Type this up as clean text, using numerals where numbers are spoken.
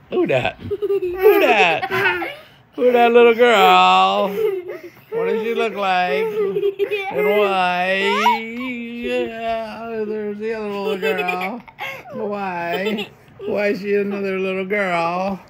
Who that? Who that? Who that little girl? What does she look like? And why? Yeah, there's the other little girl. Why? Why is she another little girl?